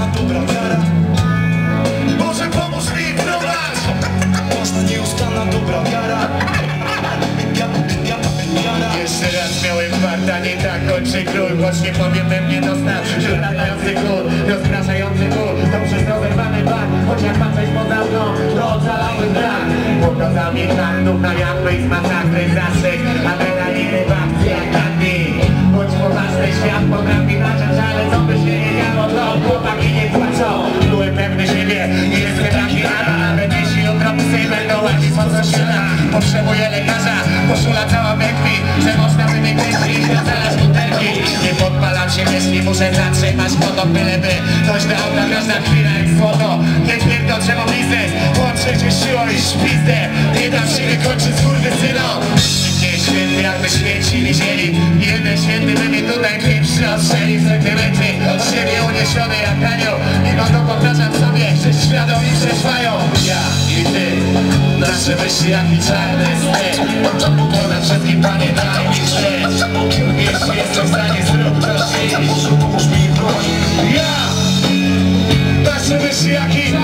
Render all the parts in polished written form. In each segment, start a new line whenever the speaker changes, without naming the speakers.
nieustanna dobra wiara. Boże, pomóż mi ignorować. Boże, nieustanna dobra wiara.
Jeszcze raz miałem warta, nie tak kończy król. Właśnie powiem we mnie dostać latający król, rozpraszający ból. To przez rozerwany bar, choć jak patrzeć poza mną, to ocalały brak. Pokazami handlów na jachwę i z masakry zastrzyk. Adrenaliny w akcji jak Gandhi. Bądź poważny, świat potrafi naczać, ale co by się nie działo, to chłopaki nie płaczą. Byłem pewny siebie i jestem taki rana. Nawet jeśli jutro psy będą łazić po co się da. Potrzebuję lekarza, koszula cała we krwi, że można by mnie kręcić i zalać butelki. Nie podpalam się, jeśli muszę zatrzymać moto, byleby ktoś dał na każda chwila jak złoto. Nie pierdol, czemu biznes łączyć się siłą i szpizdę. Nie dam się wykończyć skurwysyną. Nie święty, jakby święcili zieli. Jeden święty by mnie tutaj pierwszy ostrzelił sentymetry od siebie uniesiony jak anioł. Mimo to powtarzam sobie, że świadomi przetrwają. Ja i ty, nasze myśli jak i czarne sny. Ponad wszystkim, Panie, daj mi żyć. Jeśli jestem w stanie, zrób to dziś. Ja, nasze myśli jak i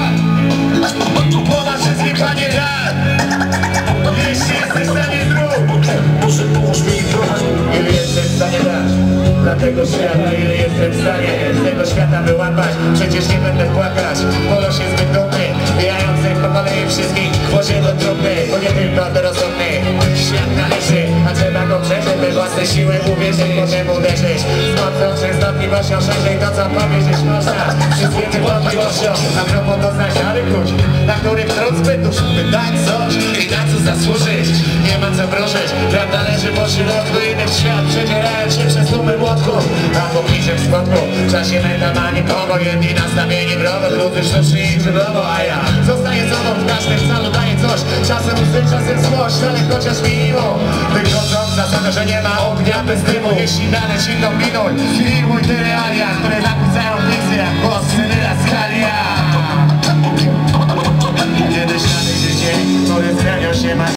ponad wszystkim, Panie, daj. Jeśli jesteś w stanie, zrób.
Boże, pomóż mi ignorować.
Ile jestem w stanie dać dla tego świata, ile jestem w stanie z tego świata wyłapać. Przecież nie będę płakać, Polosz jest zbyt dumny, bijający po kolei wszystkich włożę do trupy, bo nie tylko do rozumny. Świat należy, a trzeba go przeżyć, by własne siły uwierzyć, potem uderzyć. Z mocną częstotliwością szerzej to, co powiedzieć można. Wszystkie wątpliwością, a propos doznać nawykuć, na których trud zbytów, by dać coś i na co zasłużyć. Nie ma co wróżyć, prawda leży po środku, inny świat przedzierając się przez tłumy młotków. A po bliższym spotku, w czasie metamanii kogo jedni nastawieni wrogo, drudzy sztuczni i żywiołowo, a ja zostaję sobą, w każdym calu daję coś. Czasem łzy, czasem złość, ale chociaż minimum. Wychodząc za to, że nie ma ognia bez dymu. Jeśli dane ci dominuj, filmuj te realia, które nakłócają wizy jak głos syny.